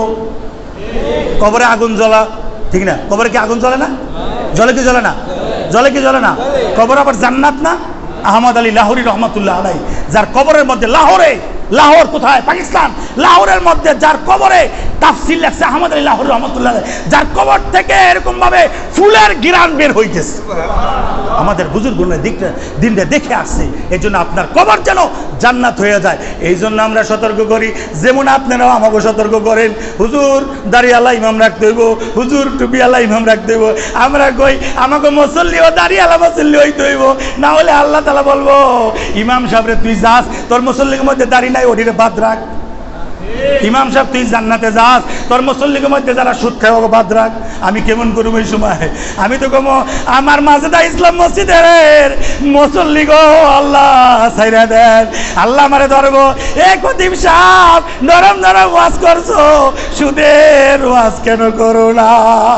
কবরে আগুন জ্বলা, ঠিক না? কবরে কি আগুন জ্বলে না? জ্বলে কি জ্বলে না? জ্বলে কি জ্বলে না? কবর আবার জান্নাত না? আহমদ আলী লাহোরী রহমতুল্লাহ আলাইহি, যার কবরের মধ্যে লাহোরে, লাহোর কোথায়? পাকিস্তান। লাহোরের মধ্যে যার কবরে তাফসীর লেখছে আহমদ আলী লাহোরী রহমতুল্লাহ আলাইহি, যার কবর থেকে এরকম ভাবে ফুলের ঘিরান বের হইতেছে। আমাদের বুজুর্গরা দিনটা দেখে আসছে, এই জন্য আপনার কবর যেন জান্নাত হয়ে যায়, এই জন্য আমরা সতর্ক করি। যেমন আপনারাও আমাকে সতর্ক করেন, হুজুর দাড়িওয়ালা ইমাম রাখতে হইব, হুজুর টুপিওয়ালা ইমাম রাখতে হইব। আমরা কই আমাকে মুসল্লি ও দাড়িওয়ালা মুসল্লি হইতে হইব, না হলে আল্লাহ তাআলা বলবো ইমাম সাহেবরে তুই যাস, তোর মুসল্লির মধ্যে দাড়ি নাই, ওটিরে বাদ রাখ। ইমাম সাহেব তুই জান্নাতে যাস, তোর মুসল্লির মধ্যে যারা সুদ খায় ওকে বাদ রাখ। আমি কেমন করব এই সময়? আমি তো কম আমার মাজেদা ইসলাম মসজিদের মুসল্লি গো আল্লাহ ছাইরা দেন, আল্লাহ আমারে ধরবো। এ খতিব সাহেব নরম নরম ওয়াজ করছো, সুদের ওয়াজ কেন করো না?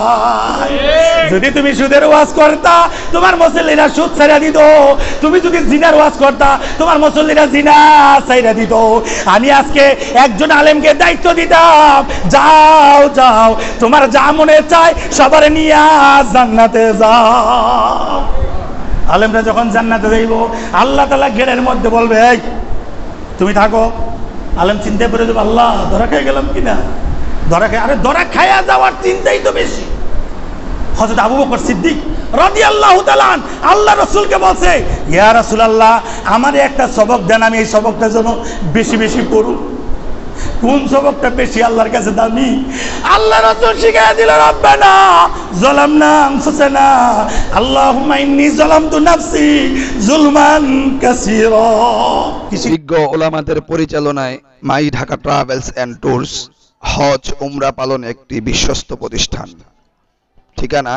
যদি তুমি সুদের ওয়াজ করতা তোমার মুসল্লিরা সুদ ছাইরা দিত, তুমি যদি জিনার ওয়াজ করতা তোমার মুসল্লিরা জিনা ছাইরা দিত। আমি আজকে একজন আলেমকে দায়িত্ব দিতাম, যাও যাও তোমার যা মনে চায় সবার নিয়ে জান্নাতে যাও। আলেমরা যখন জান্নাতে যাইব আল্লাহ তাআলা গেটের মধ্যে বলবে এই তুমি থাকো। আলেম চিন্তা করে দেবো আল্লাহ ধরা খেয়ে গেলাম কিনা, ধরা খেয়ে, আরে ধরা খাইয়া যাওয়ার চিন্তাই তো বেশি। হযরত আবু বকর সিদ্দিক রাদিয়াল্লাহু তাআলা আল্লাহ রাসূলকে বলছে, ইয়া রাসূলুল্লাহ আমারে একটা সবক দেন, আমি এই সবকটা যেন বেশি বেশি পড়ু। কোন সবকটা বেশি আল্লাহর কাছে দামি? আল্লাহ রাসূল শিখায়া দিল, রব্বানা যালামনা আনফুসানা আল্লাহুম্মা ইন্নী যালামতু নাফসি যুলমান কাসীরা। বিজ্ঞ ওলামাদের পরিচালনায় my Dhaka travels and tours হজ উমরা পালন একটি বিশ্বস্ত প্রতিষ্ঠান। ঠিকানা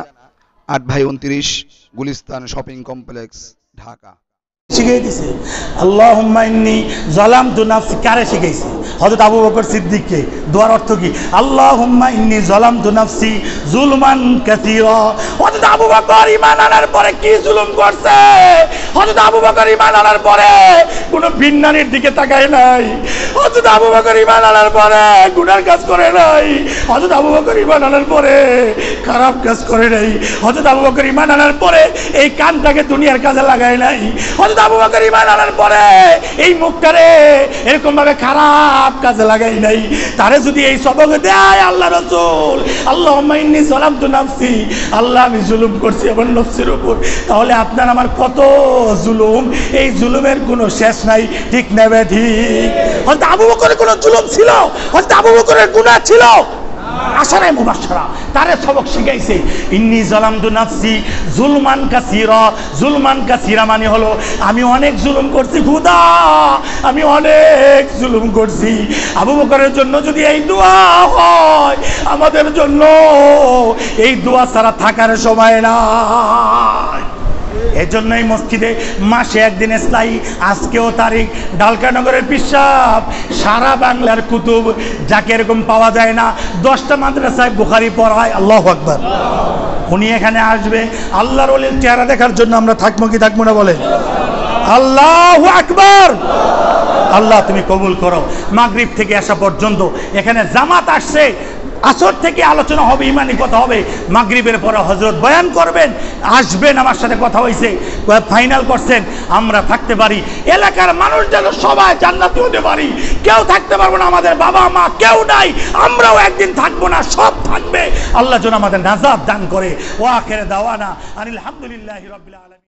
8/29 গুলিস্তান শপিং কমপ্লেক্স, ঢাকা। শিখিয়ে দিছে আল্লাহুম্মা ইন্নী যালামতু নাফসি। কারে শিখাইছে? হযরত আবু বকর সিদ্দিককে। দোয়ার অর্থ কি? আল্লাহুম্মা ইন্নী যালামতু নাফসি যুলমান কাসীরা। হযরত আবু বকর ঈমান আনার পরে কি জুলুম করছে? হযরত আবু বকর ঈমান আনার পরে কোনো ভিন্নানির দিকে তাকায় নাই। হযরত আবু বকর ঈমান আনার পরে গুনার কাজ করে নাই। হযরত আবু বকর ঈমান আনার পরে খারাপ কাজ করে নাই। হযরত আবু বকর ঈমান আনার পরে এই কানটাকে দুনিয়ার কাজে লাগায় নাই। হযরত আবু বকর ঈমান আনার পরে এই মুখটারে এরকম ভাবে খারাপ কাজে লাগাই নাই। তারে যদি এই সবক দেয় আল্লাহ রাসূল, আল্লাহুম্মা ইন্নী যালামতু নাফসি, আল্লাহ আমি জুলুম করছি আমার নফসের উপর, তাহলে আপনার আমার কত জুলুম, এই জুলুমের কোনো শেষ নাই। ঠিক না ঠিক? হযরত আবু বকরের কোনো জুলুম ছিল? হযরত আবু বকরের গুনাহ ছিল? আশারায়ে মুবাশশারা তারে সবক শিখাইছে, ইন্নী যালামতু নাফসি যুলমান কাসীরা। যুলমান কাসীরা মানে হলো আমি অনেক জুলুম করছি খোদা, আমি অনেক জুলুম করছি। আবু বকরের জন্য যদি এই দোয়া হয়, আমাদের জন্য এই দোয়া ছাড়া থাকার সময় নাই। এজন্য এই মসজিদে মাসে একদিন ইসলাই, আজকেও তারিখ, ডালকানগরের পিসাব, সারা বাংলার কুতুব, যাকে এরকম পাওয়া যায় না। 10টা মাদ্রাসায় বুখারী পড়ায়। আল্লাহু আকবার। উনি এখানে আসবে, আল্লাহর ওলির চেহারা দেখার জন্য আমরা থাকবো কি থাকবো না বলে? আল্লাহু আকবার। আল্লাহ তুমি কবুল করো। মাগরিব থেকে আসা পর্যন্ত এখানে জামাত আসছে, আসর থেকে আলোচনা হবে, ইমানি কথা হবে। মাগরিবের পরে হযরত বয়ান করবেন, আসবেন। আমার সাথে কথা হয়েছে, ফাইনাল করছেন আমরা থাকতে পারি, এলাকার মানুষ যেন সবাই জান্নাতি হতে পারি। কেউ থাকতে পারবো না, আমাদের বাবা মা কেউ নাই, আমরাও একদিন থাকবো না, সব থাকবে। আল্লাহ যেন আমাদের নাজাত দান করে। ওয়া আখির দাওয়ানা আনিল হামদুলিল্লাহি রাব্বিল আলামিন।